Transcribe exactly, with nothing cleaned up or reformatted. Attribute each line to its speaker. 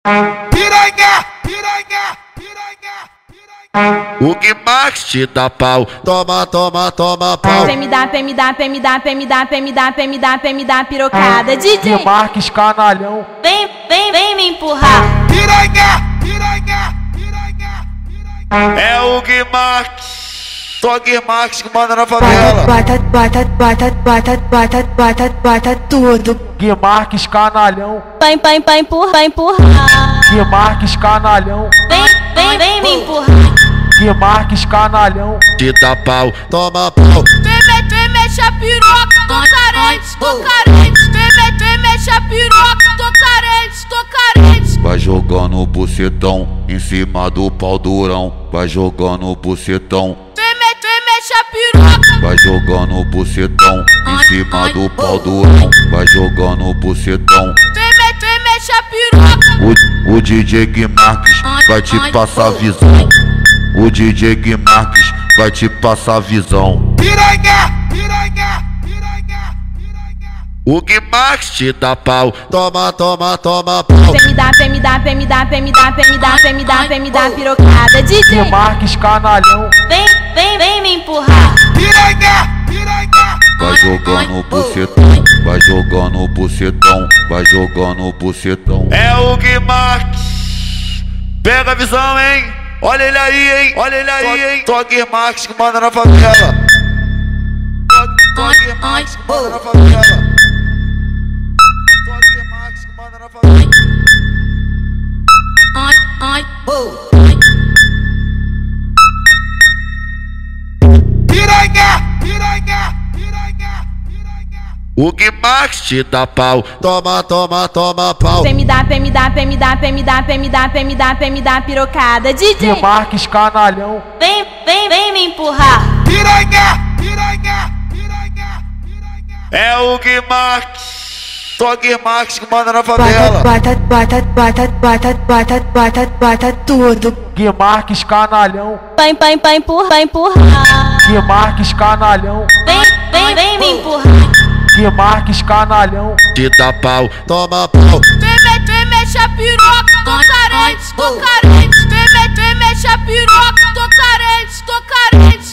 Speaker 1: Piranha, piranha, piranha. O que Max te dá pau, toma, toma, toma pau.
Speaker 2: Vem me dá, vem me dá, vem me dá, vem me dá, vem me dá, vem me dá, vem me dá pirocada. D J
Speaker 3: Que Marques canalhão.
Speaker 2: Vem, vem, vem me empurrar.
Speaker 1: Piranha, piranha, piranha, piranha. É o que Max. Só que Max que manda na favela.
Speaker 4: Bota, bota, bota, bota, bota, bota, bota tudo.
Speaker 3: Que Marques canalhão.
Speaker 2: Pai, pai, pai, empurra, vai empurrar.
Speaker 3: Que Marques canalhão.
Speaker 2: Vem, vem, vem me empurrar.
Speaker 3: Que Marques canalhão.
Speaker 1: Te dá pau, toma pau.
Speaker 5: Vem, vem, mexe a piroca, tô carente, tô carente. Vem, vem, mexe a piroca, tô carente, tô carente.
Speaker 1: Vai jogando o bucetão em cima do pau durão. Vai jogando o bucetão.
Speaker 5: Vem, vem, mexe a piroca.
Speaker 1: Vai jogando o bucetão em cima do pau durão. Vai jogando o bucetão.
Speaker 5: Vem, vem, mexe a piroca.
Speaker 1: O, o D J Gui Marques vai te passar visão. O D J Gui Marques vai te passar visão. Piranha, piranha, piranha, piranha. O Gui Marques te dá pau, toma, toma, toma pau.
Speaker 2: Vem me dá, vem me dá, vem me dá, vem me dá, vem me dá, vem me dá, vem me dá pirocada. D
Speaker 3: Que
Speaker 2: J
Speaker 3: Marques canalhão.
Speaker 2: Vem, vem, vem me empurrar.
Speaker 1: Piranha, piranha. Vai jogando o bucetão, vai jogando o bucetão, vai jogando o bucetão. É o Gui Marques. Pega a visão, hein? Olha ele aí, hein? Olha ele aí, hein? Só Gui Marques que manda na favela. Só Gui Marques que manda na favela. Só Gui Marques que manda na favela.
Speaker 5: Ai, ai, oh.
Speaker 1: Piranha, piranha, piranha, piranha. O Gui Marques te dá pau, toma, toma, toma pau.
Speaker 2: Vem me dá, vem me dá, vem me dá, vem me dá, vem me dá, vem me dá, vem me dá pirocada. D
Speaker 3: Que
Speaker 2: J
Speaker 3: Marques canalhão.
Speaker 2: Vem, vem, vem me empurrar.
Speaker 1: Piranha, piranha, piranha, piranha. É o Gui Marques. Só Gui Marques que manda na favela.
Speaker 4: Bota, bota, bota, bota, bota, bota, bota tudo.
Speaker 3: Que Marques canalhão.
Speaker 2: Pai, pai, pai, empurra, vai empurrar.
Speaker 3: Que Marques canalhão.
Speaker 2: Vem, vem, vem me empurrar.
Speaker 3: Que Marques canalhão.
Speaker 1: Te dá pau, toma pau.
Speaker 5: Vem, vem, mexe a piroca, tô carente, tô carente. Vem, vem, mexe a piroca, tô carente, tô carente.